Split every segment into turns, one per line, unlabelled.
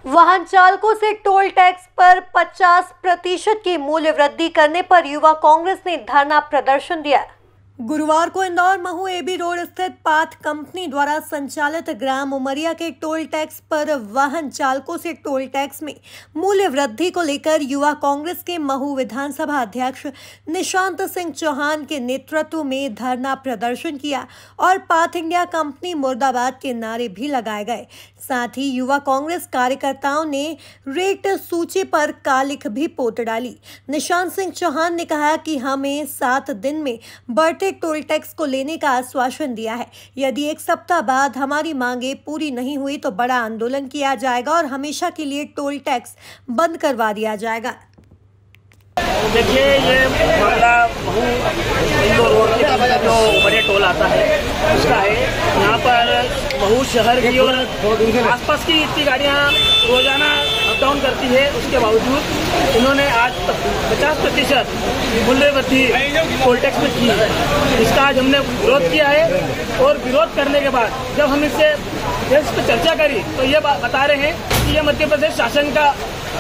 वाहन चालकों से टोल टैक्स पर 50% की मूल्य वृद्धि करने पर युवा कांग्रेस ने धरना प्रदर्शन दिया। गुरुवार को इंदौर महू एबी रोड स्थित पाथ कंपनी द्वारा संचालित ग्राम उमरिया के टोल टैक्स पर वाहन चालकों से टोल टैक्स में मूल्य वृद्धि को लेकर युवा कांग्रेस के महू विधानसभा अध्यक्ष निशांत सिंह चौहान के नेतृत्व में धरना प्रदर्शन किया और पाथ इंडिया कंपनी मुर्दाबाद के नारे भी लगाए गए। साथ ही युवा कांग्रेस कार्यकर्ताओं ने रेट सूची पर कालिख भी पोत डाली। निशांत सिंह चौहान ने कहा कि हमें 7 दिन में बढ़ते टोल टैक्स को लेने का आश्वासन दिया है। यदि 1 सप्ताह बाद हमारी मांगे पूरी नहीं हुई तो बड़ा आंदोलन किया जाएगा और हमेशा के लिए टोल टैक्स बंद करवा दिया जाएगा।
देखिए, ये मामला महू इंदौर रोड के जो उमरिया टोल आता है उसका है। यहाँ पर महू शहर की और आसपास की इतनी गाड़ियाँ रोजाना अप डाउन करती है, उसके बावजूद इन्होंने आज 50% मूल्य वृद्धि टोल टैक्स में की है। इसका आज हमने विरोध किया है और विरोध करने के बाद जब हम इससे इस पर चर्चा करी तो ये बता रहे हैं कि यह मध्य प्रदेश शासन का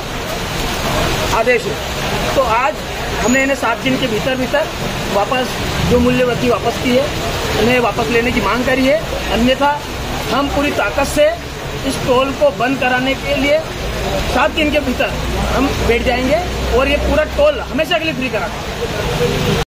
आदेश है। तो आज हमने इन्हें 7 दिन के भीतर वापस जो मूल्य वृद्धि वापस की है उन्हें वापस लेने की मांग करी है। अन्यथा हम पूरी ताकत से इस टोल को बंद कराने के लिए 7 दिन के भीतर हम बैठ जाएंगे और ये पूरा टोल हमेशा के लिए फ्री करा।